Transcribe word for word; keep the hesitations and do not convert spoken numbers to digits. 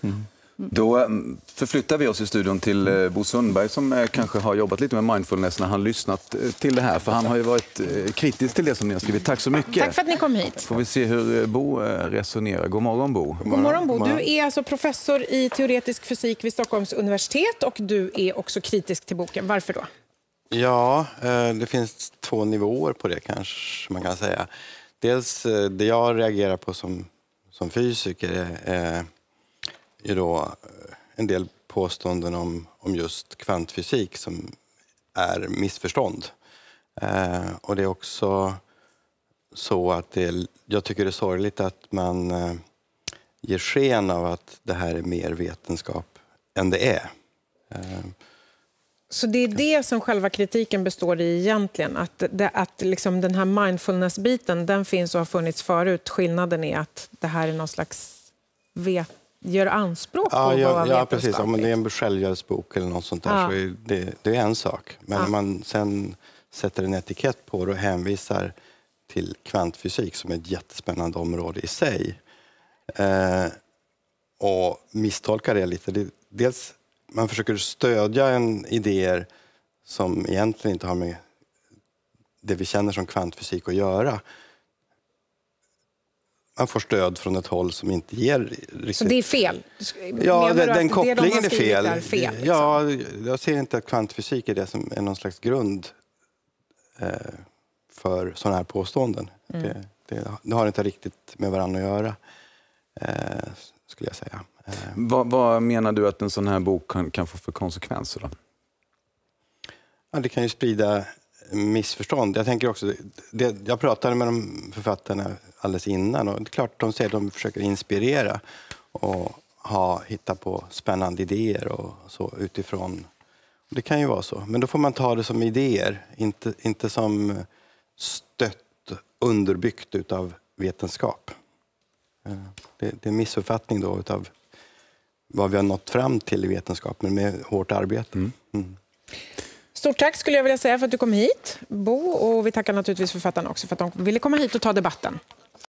Mm. Då förflyttar vi oss i studion till Bo Sundberg som kanske har jobbat lite med mindfulness när han lyssnat till det här. För han har ju varit kritisk till det som ni har skrivit. Tack så mycket. Tack för att ni kom hit. Får vi se hur Bo resonerar. God morgon, Bo. God morgon, Bo. Du är alltså professor i teoretisk fysik vid Stockholms universitet och du är också kritisk till boken. Varför då? Ja, det finns två nivåer på det kanske man kan säga. Dels det jag reagerar på som, som fysiker är är då en del påståenden om, om just kvantfysik som är missförstånd. Eh, och det är också så att det, jag tycker det är sorgligt att man eh, ger sken av att det här är mer vetenskap än det är. Eh, Så det är det som själva kritiken består i egentligen? Att, det, att liksom den här mindfulness-biten, den finns och har funnits förut. Skillnaden är att det här är någon slags vet gör anspråk på ja, vad ja, ja, vetenskapligt. Om det är en självhjälpsbok eller något sånt där ja. så är det, det är en sak. Men ja. när man sen sätter en etikett på det och hänvisar till kvantfysik som är ett jättespännande område i sig eh, och misstolkar det lite. Det, dels man försöker stödja en idéer som egentligen inte har med det vi känner som kvantfysik att göra. Man får stöd från ett håll som inte ger riktigt... Så det är fel? Ja, den, den kopplingen det de är fel. Är fel liksom. Ja, jag ser inte att kvantfysik är det som är någon slags grund eh, för sådana här påståenden. Mm. Det, det, det har inte riktigt med varandra att göra, eh, skulle jag säga. Eh. Vad, vad menar du att en sån här bok kan, kan få för konsekvenser då? Ja, det kan ju sprida missförstånd. Jag tänker också, det, jag pratade med de författarna alldeles innan och det är klart att de säger att de försöker inspirera och ha, hitta på spännande idéer och så utifrån. Det kan ju vara så, men då får man ta det som idéer, inte, inte som stött underbyggt utav vetenskap. Det, det är en missuppfattning då utav vad vi har nått fram till i vetenskapen med hårt arbete. Mm. Mm. Stort tack skulle jag vilja säga för att du kom hit, Bo, och vi tackar naturligtvis författarna också för att de ville komma hit och ta debatten.